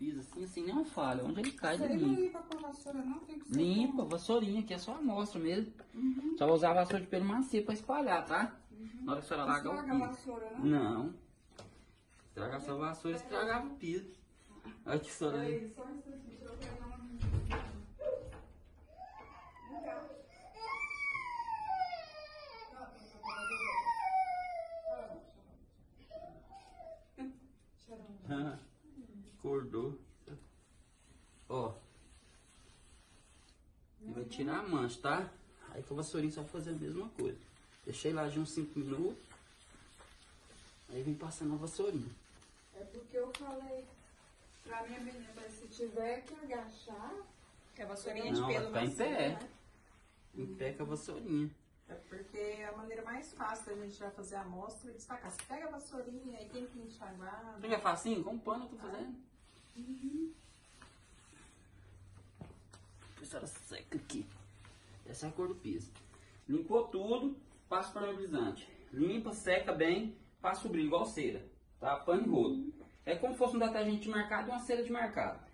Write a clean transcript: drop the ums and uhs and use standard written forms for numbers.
piso assim, sem nenhuma falha. Onde ele cai, Isso ele aí não limpa. limpa com a vassoura, não? Tem que ser Limpa, vassourinha, que é só a amostra mesmo. Uhum. Só vai usar a vassoura de pelo macio pra espalhar, tá? Na hora que a senhora Não largar o estraga a piso. vassoura, não? Não. Estragar sua vassoura, estragava o piso. Olha que senhora aí. Aí, só um instantinho, deixa eu pegar uma... Acordou. Ó. Ele vai tirar a mancha, tá? Aí com a vassourinha só vai fazer a mesma coisa. Deixei lá de uns 5 minutos. Aí vem passando a vassourinha. É porque eu falei pra minha menina, se tiver que agachar... Que a vassourinha de Não, pelo vai ficar em macio, pé. né? Em pé com a vassourinha. É porque é a maneira mais fácil da gente já fazer a amostra e destacar. Você pega a vassourinha e tem que enxaguar. Não é facinho? Com pano eu tô fazendo. A senhora seca aqui. Essa é a cor do piso. Limpou tudo, passa o permeabilizante. Limpa, seca bem, passa o brilho igual cera. Tá? Pano e rolo. É como se fosse um detergente de mercado e uma cera de mercado.